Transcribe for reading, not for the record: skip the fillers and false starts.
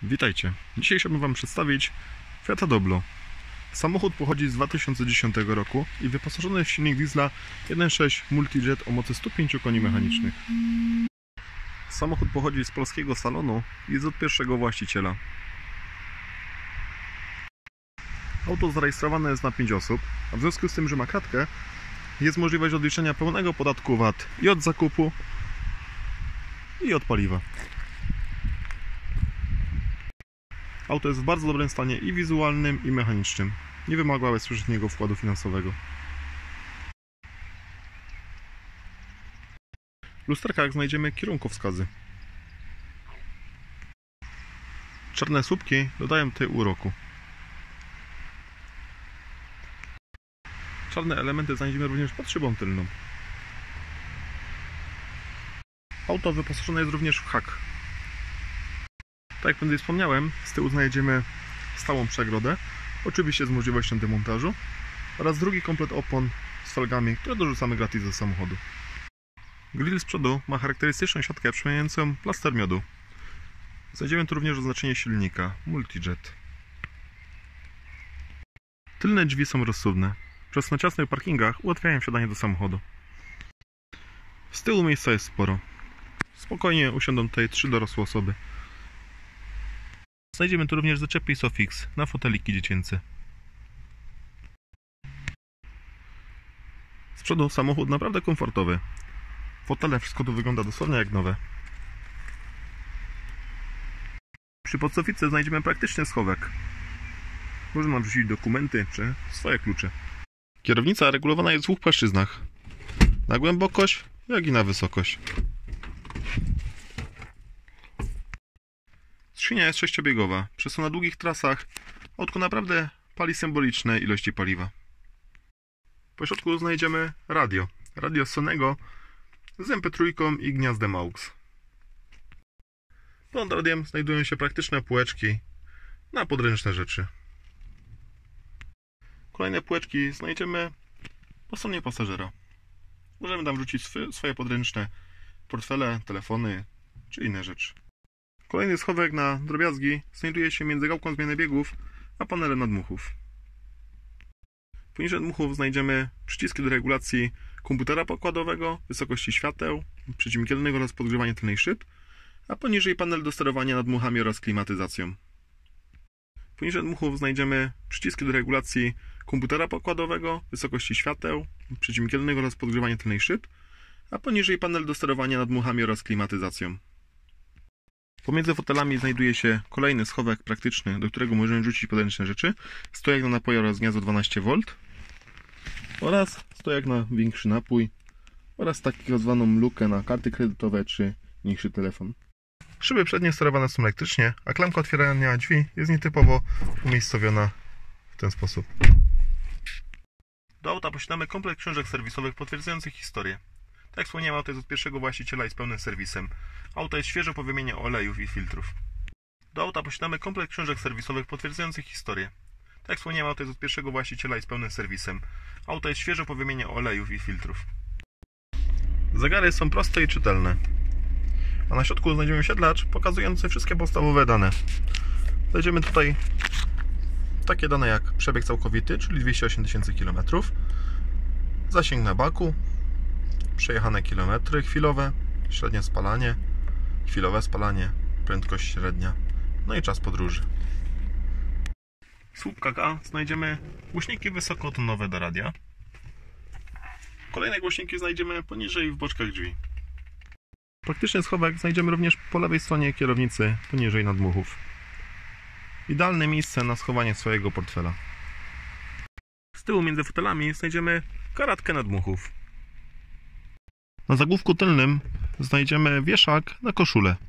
Witajcie. Dzisiaj chciałbym Wam przedstawić Fiata Doblo. Samochód pochodzi z 2010 roku i wyposażony jest w silnik diesla 1.6 Multijet o mocy 105 koni mechanicznych. Samochód pochodzi z polskiego salonu i jest od pierwszego właściciela. Auto zarejestrowane jest na 5 osób, a w związku z tym, że ma kratkę, jest możliwość odliczenia pełnego podatku VAT i od zakupu, i od paliwa. Auto jest w bardzo dobrym stanie i wizualnym, i mechanicznym. Nie wymaga bezpośredniego wkładu finansowego. W lusterkach znajdziemy kierunkowskazy. Czarne słupki dodają tutaj uroku. Czarne elementy znajdziemy również pod szybą tylną. Auto wyposażone jest również w hak. Tak jak wtedy wspomniałem, z tyłu znajdziemy stałą przegrodę, oczywiście z możliwością demontażu, oraz drugi komplet opon z felgami, które dorzucamy gratis do samochodu. Grill z przodu ma charakterystyczną siatkę przypominającą plaster miodu. Znajdziemy tu również oznaczenie silnika Multijet. Tylne drzwi są rozsuvne. Przez na ciasnych parkingach ułatwiają wsiadanie do samochodu. Z tyłu miejsca jest sporo. Spokojnie usiądą tutaj 3 dorosłe osoby. Znajdziemy tu również zaczepy i Sofix na foteliki dziecięce. Z przodu samochód naprawdę komfortowy. Fotele, wszystko tu wygląda dosłownie jak nowe. Przy podsofice znajdziemy praktyczny schowek. Można wrzucić dokumenty czy swoje klucze. Kierownica regulowana jest w 2 płaszczyznach. Na głębokość, jak i na wysokość. Skrzynia jest 6-biegowa. Przez to na długich trasach autko naprawdę pali symboliczne ilości paliwa. Po środku znajdziemy radio. Radio Sonego z MP3 i gniazdem AUX. Pod radiem znajdują się praktyczne półeczki na podręczne rzeczy. Kolejne półeczki znajdziemy po stronie pasażera. Możemy tam wrzucić swoje podręczne portfele, telefony czy inne rzeczy. Kolejny schowek na drobiazgi znajduje się między gałką zmiany biegów a panelem nadmuchów. Poniżej nadmuchów znajdziemy przyciski do regulacji komputera pokładowego, wysokości świateł, przeciwmgielnego oraz podgrzewania tylnej szyb, a poniżej panel do sterowania nadmuchami oraz klimatyzacją. Poniżej nadmuchów znajdziemy przyciski do regulacji komputera pokładowego, wysokości świateł, przeciwmgielnego oraz podgrzewania tylnej szyb, a poniżej panel do sterowania nadmuchami oraz klimatyzacją. Pomiędzy fotelami znajduje się kolejny schowek praktyczny, do którego możemy rzucić podręczne rzeczy, stojak na napoje oraz gniazdo 12V oraz stojak na większy napój oraz taką zwaną lukę na karty kredytowe czy mniejszy telefon. Szyby przednie sterowane są elektrycznie, a klamka otwierania drzwi jest nietypowo umiejscowiona w ten sposób. Do auta posiadamy komplet książek serwisowych potwierdzających historię. Tak jak wspomniałem, auto jest od pierwszego właściciela i z pełnym serwisem. Auto jest świeżo po wymianie olejów i filtrów. Do auta posiadamy komplet książek serwisowych potwierdzających historię. Tak jak wspomniałem, auto jest od pierwszego właściciela i z pełnym serwisem. Auto jest świeżo po wymianie olejów i filtrów. Zegary są proste i czytelne. A na środku znajdziemy siedlacz pokazujący wszystkie podstawowe dane. Znajdziemy tutaj takie dane jak przebieg całkowity, czyli 208 000 km, zasięg na baku, przejechane kilometry chwilowe, średnie spalanie, chwilowe spalanie, prędkość średnia, no i czas podróży. W słupkach A znajdziemy głośniki wysokotonowe do radia. Kolejne głośniki znajdziemy poniżej w boczkach drzwi. Praktyczny schowek znajdziemy również po lewej stronie kierownicy, poniżej nadmuchów. Idealne miejsce na schowanie swojego portfela. Z tyłu między fotelami znajdziemy karatkę nadmuchów. Na zagłówku tylnym znajdziemy wieszak na koszulę.